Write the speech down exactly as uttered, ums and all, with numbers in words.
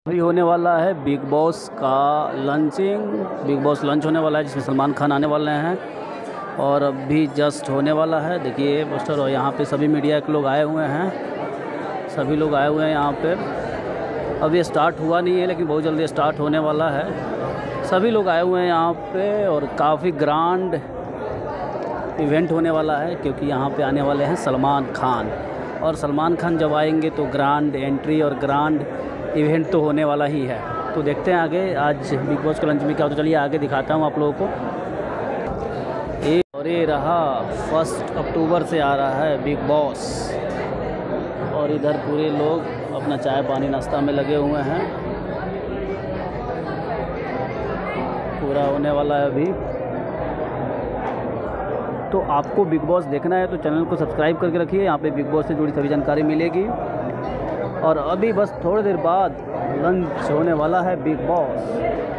अभी होने वाला है बिग बॉस का लंचिंग। बिग बॉस लंच होने वाला है जिसमें सलमान खान आने वाले हैं और अभी जस्ट होने वाला है। देखिए पोस्टर, और यहाँ पे सभी मीडिया के लोग आए हुए हैं। सभी लोग आए हुए हैं यहाँ पे। अभी स्टार्ट हुआ नहीं है लेकिन बहुत जल्दी स्टार्ट होने वाला है। सभी लोग आए हुए हैं यहाँ पे और काफ़ी ग्रांड इवेंट होने वाला है क्योंकि यहाँ पे आने वाले हैं सलमान खान। और सलमान खान जब आएंगे तो ग्रांड एंट्री और ग्रांड इवेंट तो होने वाला ही है। तो देखते हैं आगे आज बिग बॉस के लंच में क्या होता है। चलिए आगे दिखाता हूँ आप लोगों को। ये और ये रहा फर्स्ट अक्टूबर से आ रहा है बिग बॉस। और इधर पूरे लोग अपना चाय पानी नाश्ता में लगे हुए हैं। पूरा होने वाला है अभी। तो आपको बिग बॉस देखना है तो चैनल को सब्सक्राइब करके रखिए। यहाँ पे बिग बॉस से जुड़ी सभी जानकारी मिलेगी। और अभी बस थोड़ी देर बाद लंच होने वाला है बिग बॉस।